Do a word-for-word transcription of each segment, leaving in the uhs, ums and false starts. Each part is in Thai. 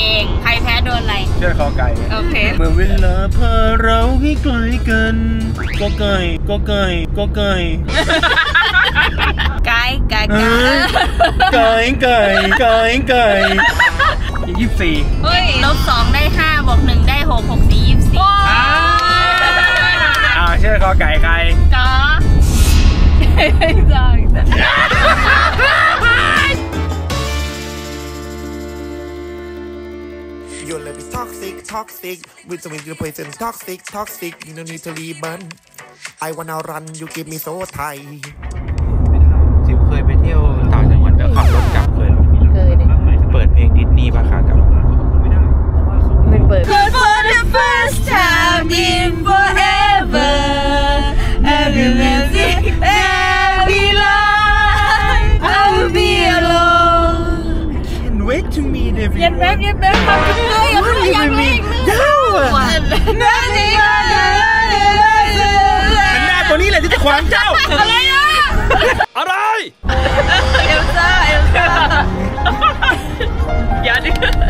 งใครแพ้โดนอะไรเชื่อคอไก่โอเคเมื่อเวลาพาเราให้ไกลกันก็ไก่ก็ไก่ก็ไก่ไก่ไก่ไก่ไก่ไก่ไก่ยี่สิบสี่เฮ้ยลบสองได้ห้าบวกหนึ่งได้หกหกสี่ยี่สิบสี่อ้าวเชื่อคอไก่ใครก็จัง Your love is toxic, toxic. With some your poison, toxic, toxic. You don't need to reburn. I wanna run, you give me so tight. จิ๋วเคยไปเที่ยวต่างจังหวัดแล้วขับรถกลับเคยเคยเปิดเพลงดิสนีย์ป่ะคะกับไม่เปิด For the first time in forever every music every life I will be alone Can't wait to meet everyone ยันแป๊บยันแป๊บมาขึ้นเลยอย่าขึ้นยังไม่เด้อนั่นเองหันหน้าตัวนี้แหละที่จะขวางเจ้าอะไรอ่ะอะไรเอลซ่าเอลซ่าอย่าดิ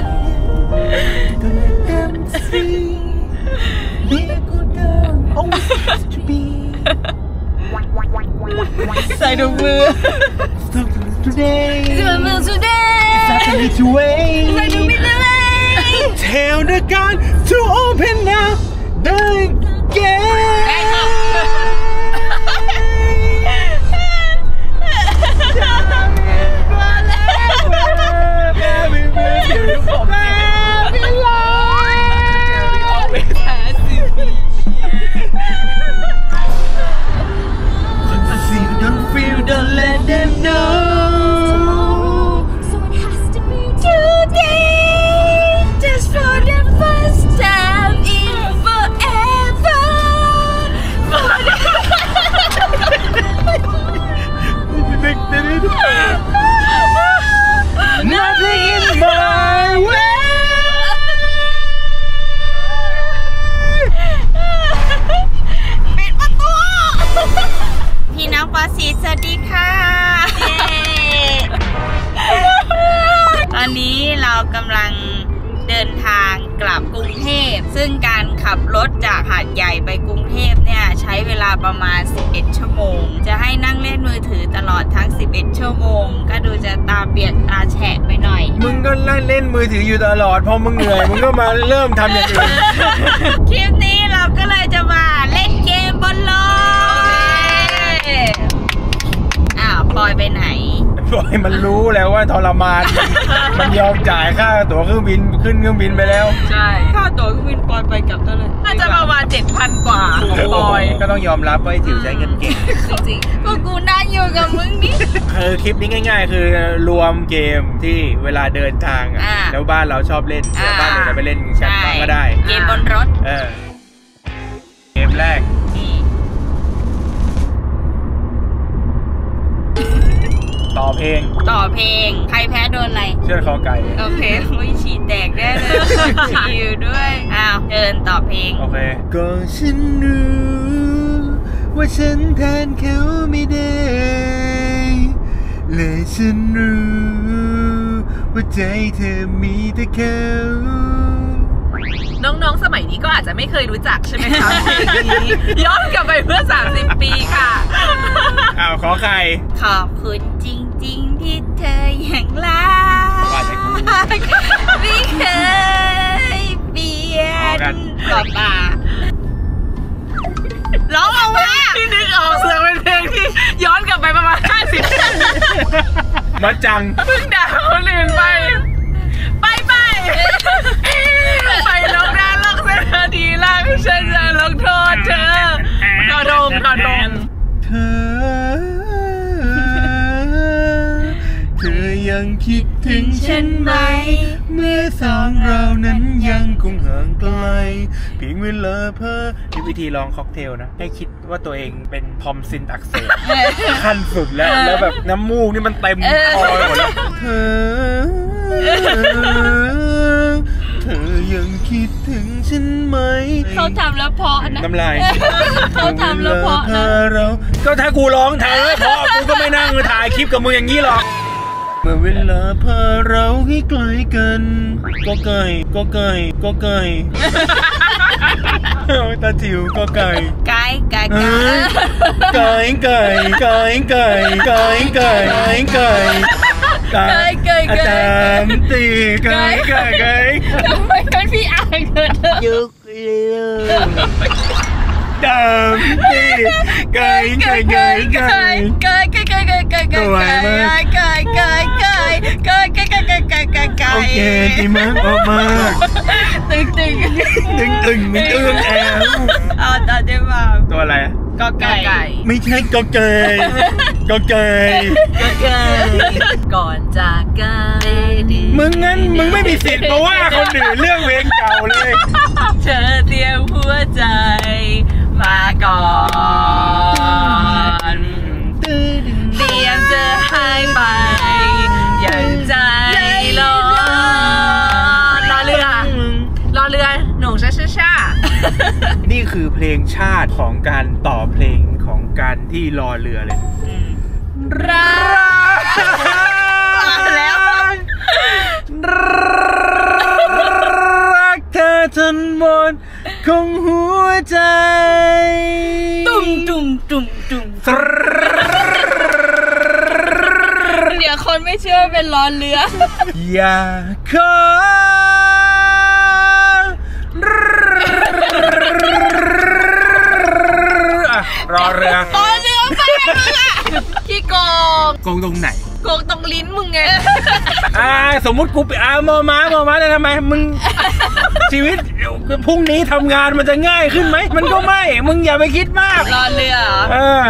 ใส่ถุงมือ Today ใส่ถุงมือ Today ใส่ถุงมือ Today ใส่ถุงมือ Today Tell the gun to open up the gate ได้ครับ Don't let them know So it has to be today Just for the first time in forever Nothing in my way ปิดประตูพี่น้องปอสีสวัสดีค่ะตอนนี้เรากำลังเดินทางกลับกรุงเทพซึ่งการขับรถจากหาดใหญ่ไปกรุงเทพเนี่ยใช้เวลาประมาณสิบเอ็ดชั่วโมงจะให้นั่งเล่นมือถือตลอดทั้งสิบเอ็ดชั่วโมงก็ดูจะตาเปียกตาแฉะไปหน่อยมึงก็นั่งเล่นมือถืออยู่ตลอดพอมึงเหนื่อยมึงก็มาเริ่มทำอย่างอื่นคลิปนี้เราก็เลยจะมาเล่นเกมบนรถอ้าวปอยไปไหนปอยมันรู้แล้วว่าทรมานมันยอมจ่ายค่าตั๋วเครื่องบินขึ้นเครื่องบินไปแล้วใช่ค่าตั๋วเครื่องบินปอยไปกลับเท่าไหร่น่าจะประมาณ เจ็ดพัน กว่าของปอยก็ต้องยอมรับว่าจิ๋วใช้เงินเก่งจริงๆพวกกูน่าอยู่กับมึงนี่คือคลิปนี้ง่ายๆคือรวมเกมที่เวลาเดินทางแล้วบ้านเราชอบเล่นบ้านเราไปเล่นชั้นบ้างก็ได้เกมบนรถเออเกมแรกต่อเพลงต่อเพลงใครแพ้โดนอะไรเชื่อคอไก่โอเคไม่ฉีดแตกได้เลยฉีดอยู่ด้วยอ้าวเดินต่อเพลงโอเคก็ฉันรู้ว่าฉันแทนเขาไม่ได้และฉันรู้ว่าใจเธอมีแต่เขาน้องๆสมัยนี้ก็อาจจะไม่เคยรู้จักใช่ไหมคะย้อนกลับไปเมื่อสามสิบปีค่ะอ้าวขอใครขอบคุณจริงๆที่เธอยังรักไม่เคยเปลี่ยนต่อตาร้องออกมาที่นึกออกเสียงเป็นเพลงที่ย้อนกลับไปประมาณห้าสิบปีมาจังเพิ่งด่าคนอื่นไปไปไปไปลงด้านลงเส้นทีล่างฉันจะลงโทษเธอกระดงกระดงเธอเธอยังคิดถึงฉันไหมเมื่อสองเรานั้นยังคงห่างไกลเพียงเวลาเพ้อนี่วิธีลองค็อกเทลนะให้คิดว่าตัวเองเป็นทอมซินอักเสบขั้นสุดแล้วแล้วแบบน้ำมูกนี่มันเต็มคอหมดแล้วเธอเธอยังคิดถึงฉันไหมเขาทำแล้วเพาะนะน้ำลายเขาทำแล้วเพาะนะก็ถ้ากูร้องทำแล้วเพาะกูก็ไม่นั่งถ่ายคลิปกับมึงอย่างนี้หรอกเมื่อเวลาพาเราให้ไกลกันก็ไก่ก็ไก่ก็ไก่ตาจิ๋วก็ไก่ไก่ไก่ไก่ไก่ไก่ไก่ไก่ไก่ไก่ไก่ไก่ไก่ไก่ตามตีไก่ไก่ไก่ทำไมเป็นพี่อ่างเกิดยุกเลี้ยวตามตีไก่ไก่ไก่ไก่ไก่ไก่ไก่ไก่ไก่ไก่ไก่ไก่ไก่ไก่ไก่ไก่ไก่ไก่ไก่โอเคดีมากออกมาตึงตึงตึงตึงตึงตึงแอลเอาต่อได้ป่ะตัวอะไรกอไก่ไม่ใช่กอไก่กอไก่กอไก่ก่อนจากกันมึงงั้นมึงไม่มีสิทธิ์มาว่าคนอื่นเรื่องเพลงเก่าเลยเธอเตรียมหัวใจมาก่อนเตรียมจะให้ไปอย่างใจรอรอเรือรอเรือหนุ่มช้าช้านี่คือเพลงชาติของการต่อเพลงของการที่รอเรือเลยรักแล้วรักเธอจนหมดของหัวใจตุ้มตุ้มตุ้มตุ้มเดี๋ยวคนไม่เชื่อเป็นล้อเรืออย่าขอรอเรือรอเรือไปมึงอ่ะขี้โกงโกงตรงไหนโกงตรงลิ้นมึงไงอ่าสมมุติกูไปอ่ามอม้ามอม้าจะทำไมมึงชีวิตพรุ่งนี้ทำงานมันจะง่ายขึ้นไหมมันก็ไม่มึงอย่าไปคิดมากรอเรือเออ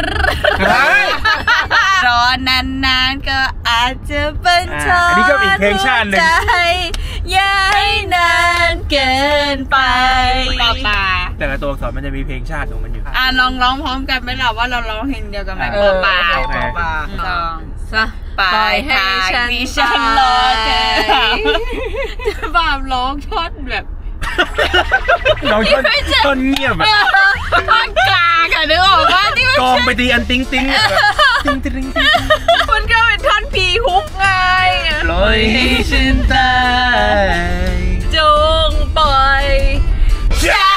รอนานๆก็อาจจะเป็นชออันนี้ก็อีกเพลงชาติหนึ่งอย่าให้นานเกินไปต่อตาแต่ละตัวอักษรมันจะมีเพลงชาติของมันอยู่อ่ะลองร้องพร้อมกันไหมล่ะว่าเราร้องเพลงเดียวกันไหมปอปลาปอปลาสองซะปล่อยให้ฉันฉันรอใจจะบาปร้องท่อนแบบเราท่อนท่อนเงียบอะท่อนกลางอะนึกออกว่าที่มันกองไปตีอันติ้งติ้งติ้งติ้งติ้งมันก็เป็นท่อนพีฮุกไงปล่อยให้ฉันตายจงปล่อยฉั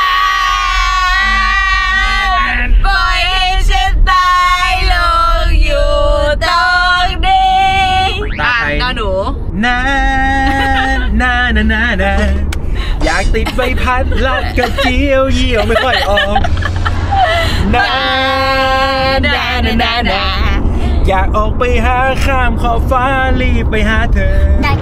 นปล่อยให้ฉันตายลงอยู่ตรงนี้ตายนะหนูนานานานานาอยากติดใบพัดลัดกระเจียวเยี่ยวไม่ค่อยออกนานานานานาอยากออกไปหาข้ามขอบฟ้ารีบไปหาเธอ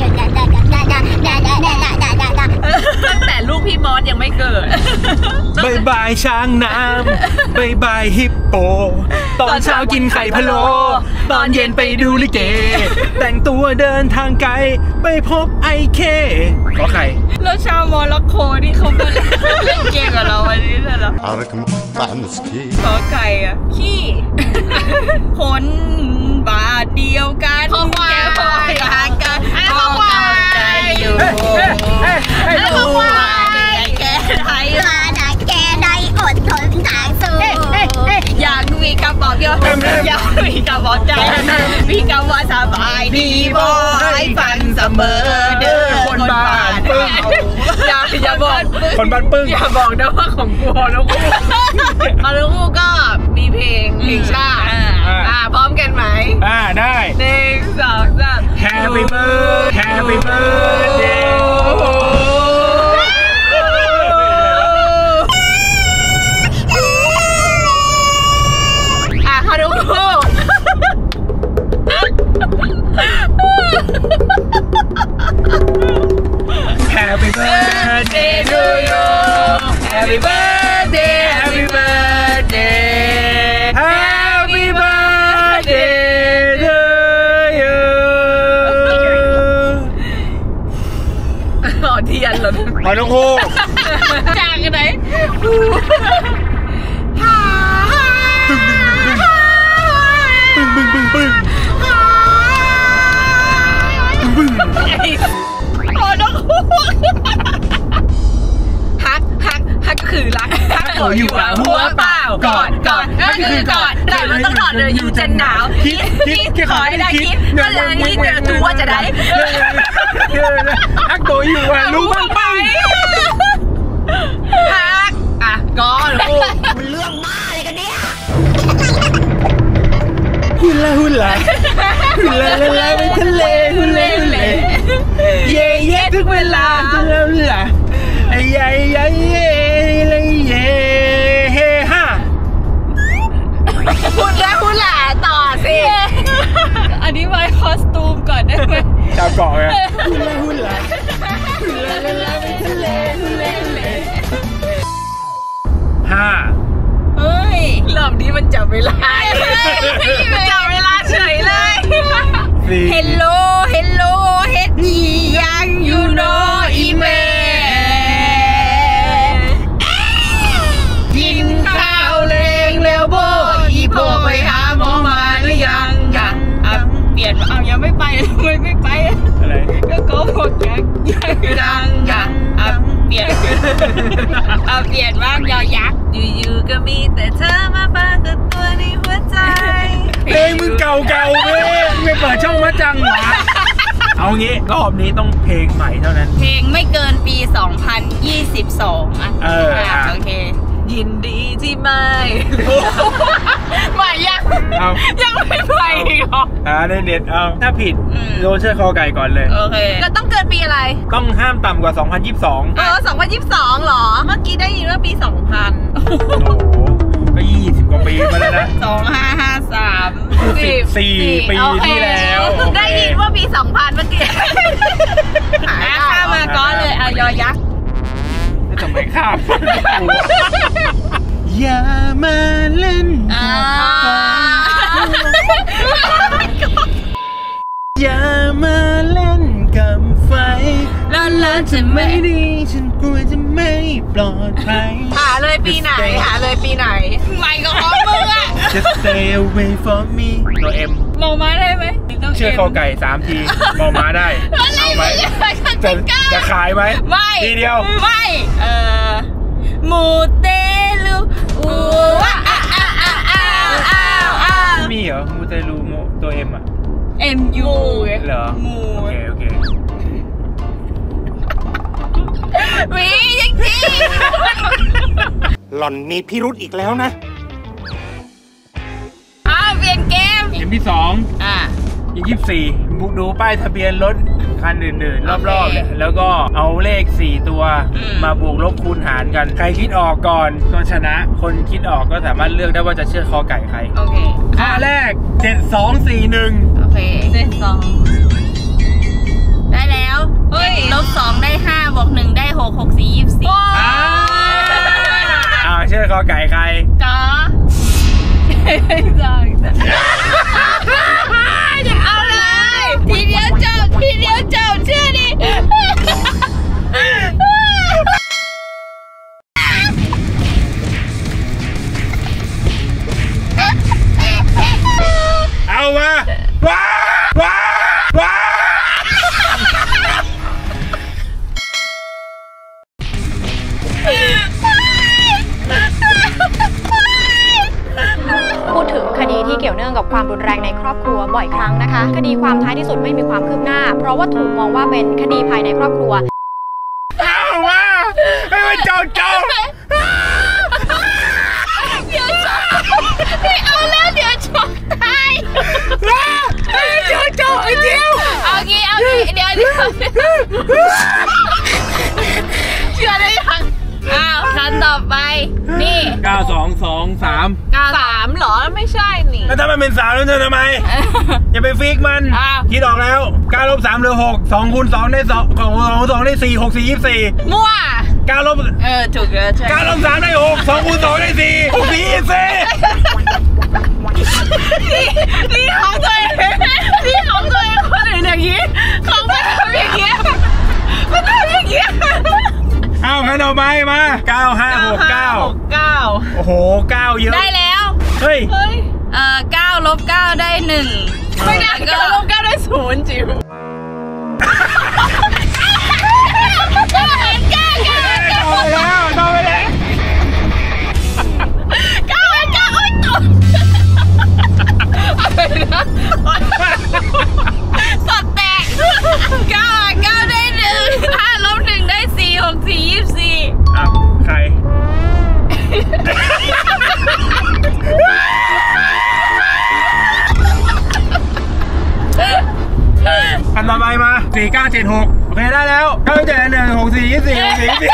ตั้งแต่ลูกพี่มอสยังไม่เกิดบายบายช้างน้ำบายบายฮิปโปตอนเช้ากินไข่พะโล้ตอนเย็นไปดูลิเกแต่งตัวเดินทางไกลไปพบไอเคขอไข่แล้วชาวโมร็อกโกที่เขามาเล่นเกมกับเราวันนี้เหรอขอไข่อะขี้คนบาทเดียวกันแค่พออยากกันเข้าใจอยู่แล้วก็ว่าแกไทยมาดักแกได้อดทนทางสู้อยากมีกระบอกเยอะอยากมีกระบอกใจมีคำว่าสบายดีบ่ให้ฟังเสมอเด้อคนบ้านปึ้งอย่าอย่าบอกคนบ้านปึ้งอย่าบอกนะว่าของกูแล้วกูแล้วกูก็มีเพลงเพลงชาติอ่าพร้อมกันไหมอ่าได้หนึ่งสองสาม Happy birthday Happy birthday อ่ะฮารุกู Happy birthday to you Happy birthday Happy birthday Happy birthday to you อ๋อเทียนเหรอขอน้องโคจากไหนปึ้งปึ้งปึ้งปึ้งปึ้งขอน้องโคฮักฮักฮักก็คือรักฮักอยู่หัวเปล่ากอดกอดก็คือกอดแต่มันต้องกอดเดินอยู่จะหนาวคิดคิดขอให้ได้คิดเมื่อแรงคิดเดี๋ยวดูว่าจะได้ฮักโตอยู่อ่ะรู้บ้างไปฮักอ่ะก็รู้มันเรื่องบ้าอะไรกันเนี่ยฮุลาฮุลาฮุลาลาลาไปทะเลฮุลาฮุลาเย่เย่ทุกเวลาฮุลาฮุลาไอ้ยัยยัยเย่เลยเย่เฮฮ่าพูดแล้วพูดหล่าต่อสิอันนี้ไว้คอสตูมก่อนได้ไหมชาวเกาะไงฮุลาฮุลาฮุลาลาลาไปทะเลฮุลาฮุลาห้าเฮ้ยรอบนี้มันจับเวลามันจับเวลาเฉยเลยเฮลโลเฮลโลเฮดดียังยูโนอีเมกินข้าวเลงแล้วโบอีโบไปหาหมอมาหรือยังยังอ่ะเปลี่ยนเอายังไม่ไปทำไมไม่ไปอะไรก็โกหกยังยังยังยังอ่ะเปลี่ยนอ่ะเปลี่ยนบ้างยอยักษ์อยู่ๆก็มีแต่เธอมาปรากฏตัวในหัวใจเพลงมึงเก่าๆเว้ยไม่เปิดช่องมาจังหวะเอางี้รอบนี้ต้องเพลงใหม่เท่านั้นเพลงไม่เกินปีสองพันยี่สิบสองอ่ะเออโอเคยินดีที่ไม่ไม่ยังยังไม่ไปอีกหรออ่าในเน็ตเอาถ้าผิดโดนเชือกคอไก่ก่อนเลยโอเคก็ต้องเกินปีอะไรต้องห้ามต่ำกว่าสองพันยี่สิบสองเออสองพันยี่สิบสองหรอเมื่อกี้ได้ยินว่าปีสองพันโอ้โหก็ยี่สิบกว่าปีมาแล้วนะสองห้าห้าสามสิบสี่ปีที่แล้วได้ยินว่าปีสองพันเมื่อกี้ข้ามาก้อนเลยอะยอยักษ์ทำไมข้ามอย่ามาเล่นอย่ามาเล่นกับไฟแล้วเราจะไม่ดีฉันกลัวจะไม่ปลอดภัยหาเลยปีไหนหาเลยปีไหนไม่ก็พร้อมมึงอะ Just stay away from me ตัวเอ็มมองมาได้ไหมเชื่อคอไก่สามทีมองมาได้เอาไหมจะจะขายไหมไม่ทีเดียวไม่เออมูเตลูอูว้าอ้าวอ้าวอ้าวอ้าวอ้าวมีเหรอมูเตลูโมตัวเอ็มอะเอ็มยูเหรอมูโอเคโอเควิจริงจริงหล่อนมีพิรุธอีกแล้วนะอ้าวเปลี่ยนเกมเกมที่สองอ่ายี่สิบสี่บุกดูป้ายทะเบียนรถคันอื่นๆรอบๆเนี่ยแล้วก็เอาเลขสี่ตัวมาบวกลบคูณหารกันใครคิดออกก่อนก็ชนะคนคิดออกก็สามารถเลือกได้ว่าจะเชื่อคอไก่ใครโอเคข้อแรกเจ็ดสองสี่หนึ่งโอเคเจ็ดสองได้แล้วเฮ้ยลบสองได้ห้าบวกหนึ่งได้หกหกสี่ยี่สิบสี่อ้าวเชื่อคอไก่ใครจ๋าจ๋าเอาเลยทีเดียวจบทีเดียวจบเชื่อดิเอามาว้าว้าว้าพูดถึงคดีที่เกี่ยวเนื่องกับความรุนแรงในครอบครัวบ่อยครั้งนะคะคดีความท้ายที่สุดไม่มีความคืบหน้าเพราะว่าถูกมองว่าเป็นคดีภายในครอบครัวเอามาให้มันจบจบเดี๋ยวจบไม่เอาแล้วเดี๋ยวจบตายจบจบไอ้เดียวเอางี้เอางี้เดี๋ยวเดี๋ยวเชื่อได้ยังอ้าวคันต่อไปนี่เก้าสองสองสามเก้าสามเหรอไม่ใช่นี่แล้วถ้ามันเป็นสามแล้วจะทำไมอย่าไปฟิกมันคิดออกแล้วเก้าลบสามเหลือหกสองคูณสองได้สองสองคูณสองได้สี่หกสี่ยี่สิบสี่มั่วเก้าลบเออถูกแล้วใช่เก้าลบสามได้หกสองคูณสองได้สี่หกสี่ยี่สิบสี่นี่ของตัวเองนี่ของตัวเองคนอื่นอย่างนี้เขาไม่ทำอย่างนี้ไม่ทำอย่างนี้เอาคันต่อไปมาเก้าห้าหกเก้าเก้าโอ้โหเก้าเยอะได้แล้วเฮ้ยเอ่อเก้าลบเก้าได้หนึ่งไม่ได้เก้าลบเก้าได้ศูนย์จิ๋วต่อไปแล้วต่อไปแล้วเก้าเก้าโอ๊ยจบสี่เก้าเจ็ดหกโอเคได้แล้วเก้าเจ็ดหนึ่งหกสี่ยี่สี่หกสี่ยี่สี่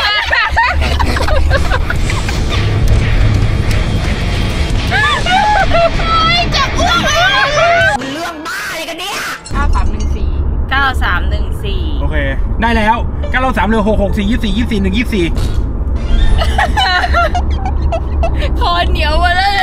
จะอ้วกเลยเรื่องบ้าอะไรกันเนี่ยเก้าสามหนึ่งสี่เก้าสามหนึ่งสี่โอเคได้แล้วเก้าสามหนึ่งหกหกสี่ยี่สี่ยี่สี่หนึ่งยี่สี่คอเหนียวมาแล้ว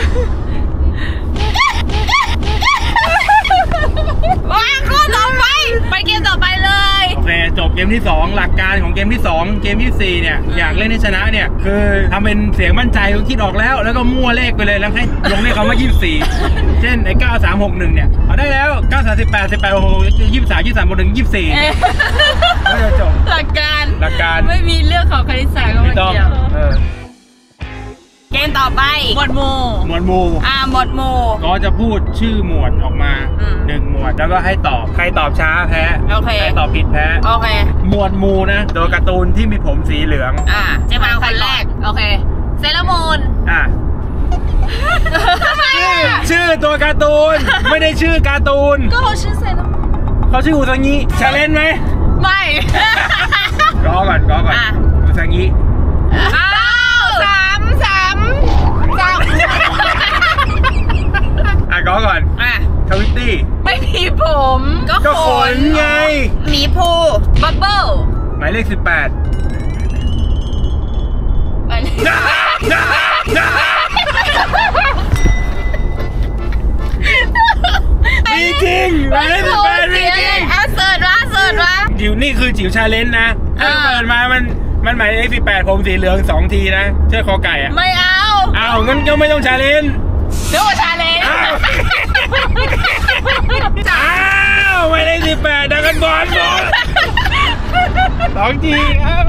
ว้าข้อต่อไปไปเกมต่อไปเลยโอเคจบเกมที่สองหลักการของเกมที่สองเกมที่สี่เนี่ยอยากเล่นให้ชนะเนี่ยคือทำเป็นเสียงมั่นใจคิดออกแล้วแล้วก็มั่วเลขไปเลยแล้วให้ลงเลขคำว่ายี่สิบสี่เช่นไอ้เก้าสามหกหนึ่งเนี่ยเอาได้แล้วเก้าสามสิบแปดสิบแปดหกยี่สิบสามยี่สิบสามบวกหนึ่งยี่สิบสี่ก็จะจบหลักการหลักการไม่มีเรื่องของคณิตศาสตร์ก็ไม่เกี่ยวเกมต่อไปหมวดหมู่หมวดหมู่อ่าหมวดหมู่ก็จะพูดชื่อหมวดออกมาหนึ่งหมวดแล้วก็ให้ตอบใครตอบช้าแพ้โอเคใครตอบผิดแพ้โอเคหมวดหมู่นะตัวการ์ตูนที่มีผมสีเหลืองอ่าจะมาคนแรกโอเคเซเลอร์มูนอ่าชื่อตัวการ์ตูนไม่ได้ชื่อการ์ตูนก็เขาชื่อเซเลอร์มูนเขาชื่ออุซังิชาเลนจ์ไหมไม่ก็ก่อนก็ก่อนอุซังิอ้าวสามสามสามอ่ะก็ก่อนอ่ะทวิตตี้ไม่มีผมก็ขนไงหมีภูบับเบิ้ลหมายเลขสิบแปดหมายเลขมีจริงหมายเลขสิบแปดมีจริงอ่ะเสิร์ชวะเสิร์ชวะจิ๋วนี่คือจิ๋วชาเลนจ์นะถ้าเปิดมามันมันหมายเลขสิบแปดผมสีเหลืองสองทีนะเชื่อคอไก่อ่ะไม่เอาเอางั้นก็ไม่ต้องชาเลนจ์เดี๋ยวชาเลนจ์อ้าวหมายเลขสิบแปดดังกันบอลบอลสองทีครับ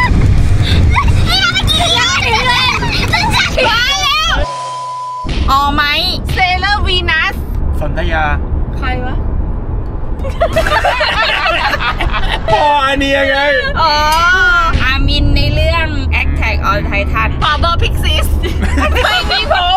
อ๋อไหมเซเลอร์วีนัสสนธยาใครวะพ่ออันนี้ไงอ๋ออามินในเรื่อง Attack on Titan ปอบอพิกซิสไม่มีผม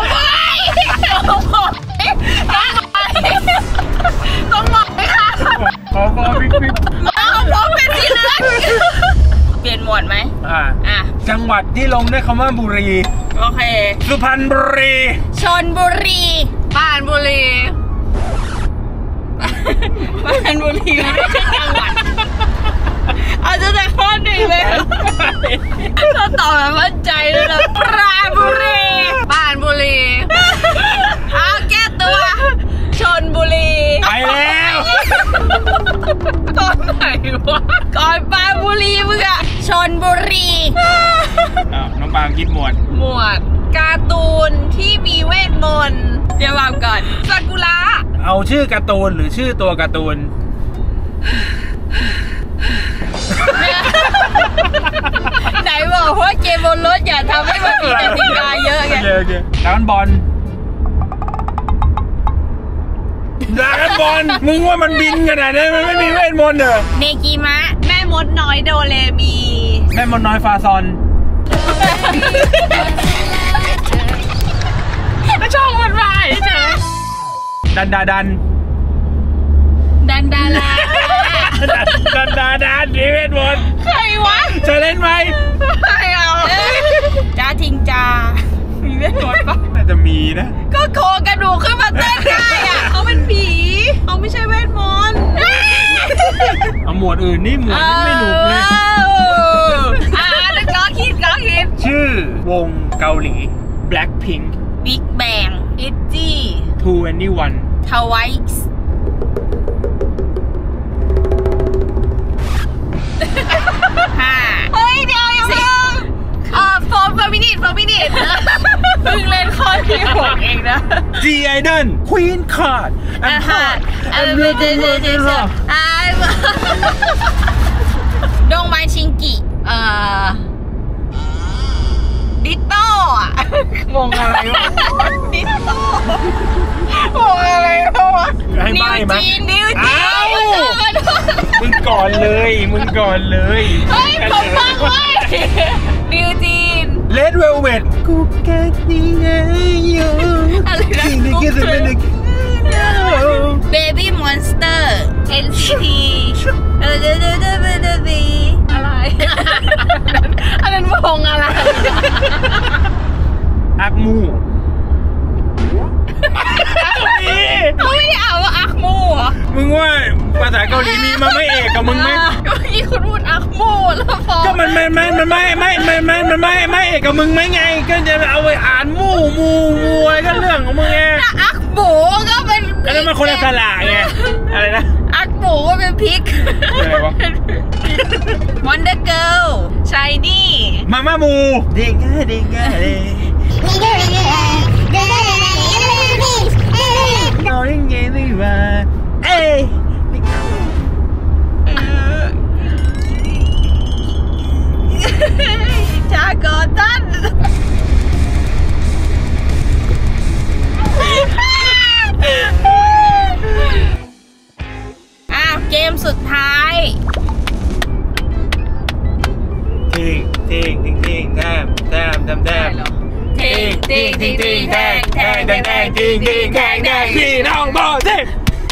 ต้องบอกไหมคะปอบอพิกซิสมาของผมเป็นสีเหลืองเปลี่ยนหมวดไหมอ่าอ่ะจังหวัดที่ลงด้วยคำว่าบุรีโอเคสุพรรณบุรีชลบุรีปราณบุรีปราณบุรีไม่ใช่จังหวัดเอาจะแต่ข้อหนึ่งเลยก็ตอบแบบมั่นใจเลยนะปราณบุรีปราณบุรีเอาแก้ตัวชลบุรีไปแล้วตอนไหนวะก่อนปราณบุรีมึงอะชลบุรีอ้าวน้องปางคิดหมวดหมวดการ์ตูนที่มีเวทมนต์เดี๋ยววางก่อนซากุระเอาชื่อการ์ตูนหรือชื่อตัวการ์ตูนไหนบอกว่าเกมบนรถอย่าทำให้มันมีกติกาเยอะไงโอเคโอเคดราก้อนบอลดราก้อนบอลมึงว่ามันบินขนาดนั้นมันไม่มีเวทมนต์เหรอเนกิมะแม่มดน้อยโดเรมีแม่มดน้อยฟาซอนไม่ชอบมันไปเฉยดันดาดันดันดาลาดันดาดันมีเวทมนต์ใครวะจะเล่นไหมไม่เอาจ้าทิงจามีเวทมนต์ปะน่าจะมีนะก็โครงกระดูกขึ้นมาเต้นได้อะเขาเป็นผีเขาไม่ใช่เวทมนต์เอาหมวดอื่นนี่หมวดนี้ไม่หนุกเลยอ่าแล้วก็คิดก็คิดชื่อวงเกาหลี Blackpink Big Bang เอส จีทูเอ็นตี้วัน Twice ห้าเฮ้ยเดี๋ยวยังเพิ่งเอ่อโฟร์โฟร์มินิทโฟร์มินิทเพิ่งเล่นข้อที่หกเองนะ G-Idol Queen Card อ่าฮะอ่าเดี๋ยวเดี๋ยวเดี๋ยวเดี๋ยวอ่าดงไมชิงกิเอ่อดิโต้อะวงอะไรวะดิโต้วงอะไรวะนิวจีนนิวจีนมึงก่อนเลยมึงก่อนเลยเฮ้ยผมฟังไว้นิวจีนเลดเวลเวทกูแค่นี้ไงอยู่อะไรนะนี่ก็จะเป็นเบบี้มอนสเตอร์ เอ็น ซี ที เออักมูเขาไม่ได้อ่านว่าอักมูเหรอมึงว่าภาษาเกาหลีมีมาไม่เอกกับมึงไหมเมื่อกี้คุณพูดอักมูแล้วพอก็มันไม่ไม่มันไม่ไม่ไม่ไม่มันไม่ไม่เอกกับมึงไหมไงก็จะเอาไปอ่านมูมูมูอะไรก็เรื่องของมึงไงอักมูก็เป็นอันนั้นมันคนละสระไงอะไรนะอักมูก็เป็นพริกอะไรวะ Wonder Girl Shiny มาม่ามูเด้งง่ายเด้งง่ายเลยเราเล่นเกมดีกว่าเอ้ยชาโกตันอ้าวเกมสุดท้ายทิ้งทิ้งทิ้งทิ้งแทมแทมแทมแทมทิ้งทิ้งทิ้งทิ้งแทงแทงแทงแทงทิ้งทิ้งแทงแทงพี่น้องบอสทิ้ง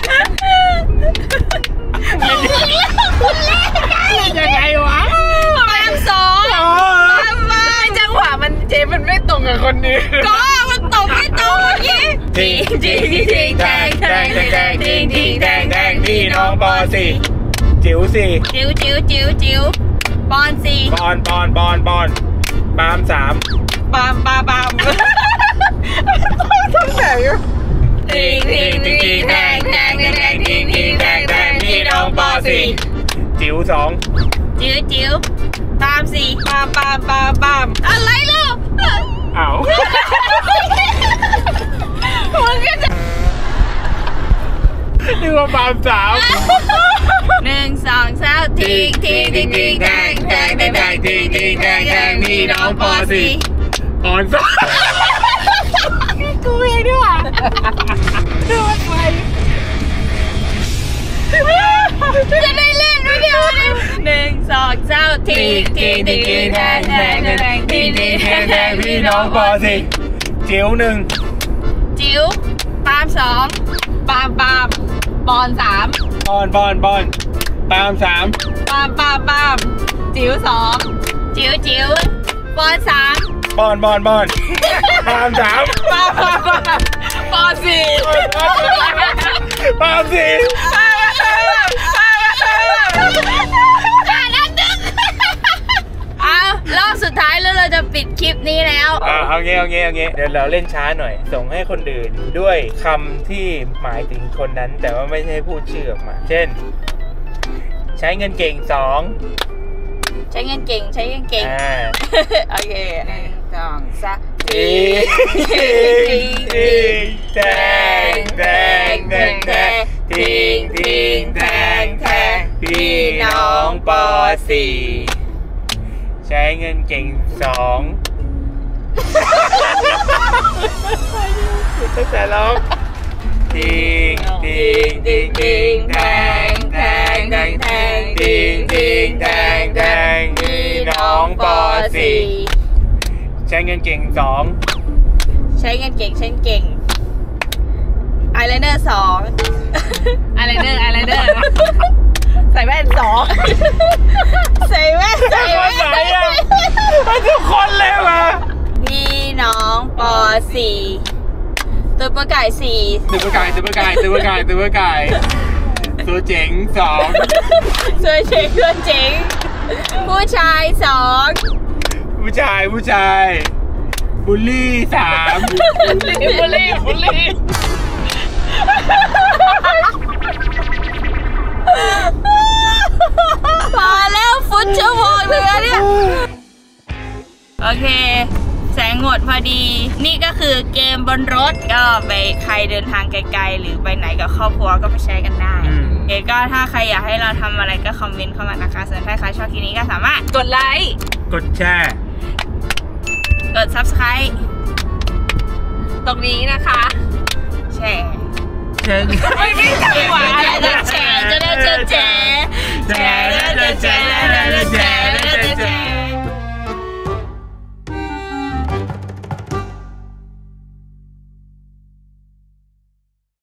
ยังไงวะแต้มสองไม่จังหวะมันเจมันไม่ตรงกับคนนี้ก็มันตรงไม่ตรงเมื่อกี้ทิ้งทิ้งทิ้งทิ้งแทงแทงแทงทิ้งทิ้งแทงแทงพี่น้องบอสสี่จิ๋วสี่จิ๋วจิ๋วจิ๋วจิ๋วบอลสี่บอลบอลบอลบอลปามสามปามปามปามต้องไหนอ่ะทิ้งทิ้งทิ้งทิ้งแทงแทงแทงทิ้งทิ้งแทงแทงพี่น้องบอสสี่จิ๋วสองจิ๋วจิ๋วปามสี่ปามปามปามปามอะไรลูกเอ้ามันก็จะนึกว่าปามสามหนึ่งสองสามทิ้งทิ้งทิ้งทิ้งแทงแทงแทงแทงทิ้งทิ้งแทงแทงพี่น้องปอสี่ปอนสามกูเองด้วยว่ะดูมันไปจะได้เล่นไม่เดียวเลยหนึ่งสองสามทิ้งทิ้งทิ้งทิ้งแทงแทงแทงทิ้งทิ้งแทงแทงพี่น้องปอสี่จิ๋วหนึ่งจิ๋วปามสองปามปามบอลสามบอลบอลบอลปามสามปามปามปามจิ๋วสองจิ๋วจิ๋วบอลสามบอลบอลบอลปามสามปามปามปามบอลสี่ปามสี่เอารอบสุดท้ายแล้วเราจะปิดคลิปนี้แล้วอ่าเอาเงี้ยเอาเงี้ยเอาเงี้ยเดี๋ยวเราเล่นช้าหน่อยส่งให้คนอื่นด้วยคำที่หมายถึงคนนั้นแต่ว่าไม่ใช่พูดชื่อออกมาเช่นใช้เงินเก่งสองใช้เงินเก่งใช้เงินเก่งอ่าโอเคหนึ่งสองสามทิ้งทิ้งทิ้งแทงแทงแทงแทงทิ้งทิ้งแทงแทงพี่น้องปอสี่ใช้เงินเก่งสองตั้งแต่ร้องทิ้งทิ้งทิ้งทิ้งแทงแทงแทงแทงทิ้งทิ้งแทงแทงพี่น้องปอสี่ใช้เงินเก่งสองใช้เงินเก่งใช้เก่งอายไลเนอร์สองอายไลเนอร์อายไลเนอร์ใส่แว่นสองใส่แว่นใส่แว่นใส่แว่นทุกคนเลยว่ะพี่น้องปอสี่ตัวประกายสี่ตัวประกายตัวประกายตัวประกายตัวประกายตัวเจ๋งสองตัวเจ๋งตัวเจ๋งผู้ชายสองผู้ชายผู้ชายบุลลี่สามบุลลี่บุลลี่พอแล้วฟุตชั่วโมงเลยเนี่ยโอเคแสงหมดพอดีนี่ก็คือเกมบนรถก็ไปใครเดินทางไกลๆหรือไปไหนกับครอบครัวก็ไปใช้กันได้เดี๋ยวก็ถ้าใครอยากให้เราทำอะไรก็คอมเมนต์เข้ามานะคะส่วนถ้าใครชอบคลิปนี้ก็สามารถกดไลค์กดแชร์กด ซับสไครบ์ ตรงนี้นะคะแชร์แชร์ไม่ใช่จังหวะอะไรนะ